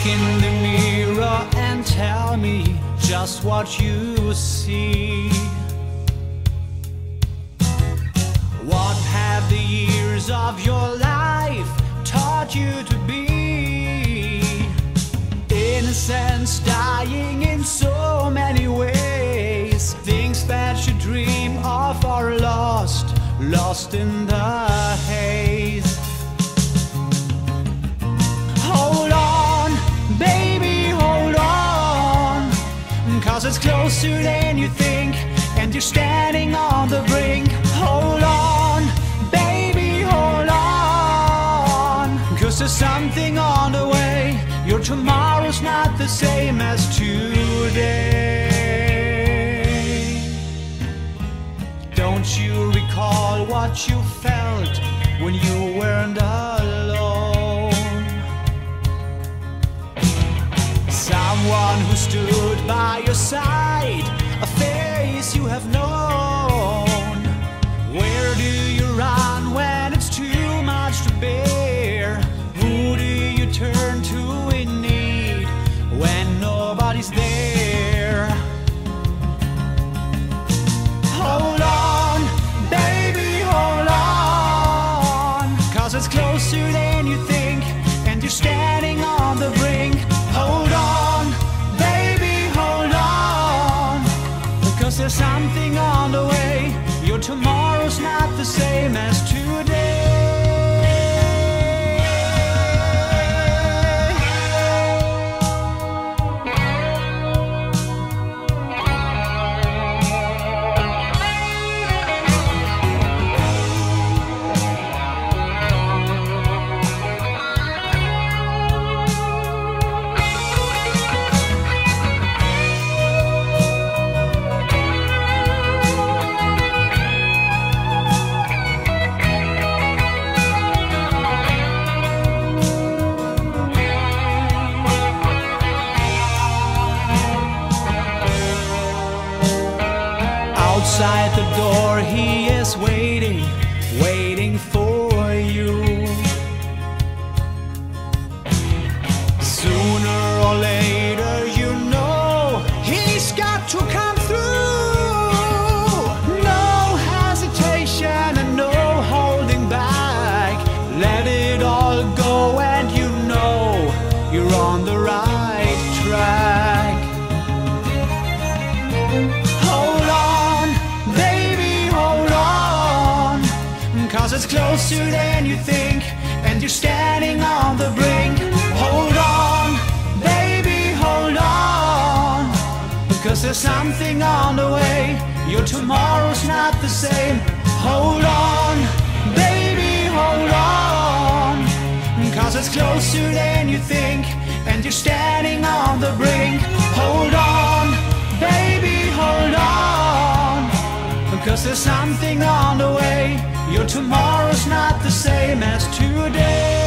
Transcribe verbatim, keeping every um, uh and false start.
Look in the mirror and tell me just what you see. What have the years of your life taught you to be? Innocence dying in so many ways. Things that you dream of are lost, lost in the haze. Hold on, baby, hold on, 'cause it's closer than you think, and you're standing on the brink. Hold on, baby, hold on, 'cause there's something on the way. Your tomorrow's not the same as today. Don't you recall what you felt when you weren't alone? Someone who stood by your side, a face you have known. Where do you run when it's too much to bear? Who do you turn to in need when nobody's there? Hold on, baby, hold on, 'cause it's closer than you think, and you're standing on the brink. Hold on, baby, hold on, because there's something on the way. Your tomorrow's not the same as today. Outside the door he is waiting, waiting for you. Sooner or later, you know, he's got to come through. No hesitation and no holding back. Let it all go and you know you're on the right track. Hold on, baby, hold on, 'cause it's closer than you think, and you're standing on the brink. Hold on, baby, hold on, because there's something on the way. Your tomorrow's not the same. Hold on, baby, hold on, 'cause it's closer than you think, and you're standing on the brink. Hold on, baby, hold on, because there's something on the way. Your tomorrow's not the same as today.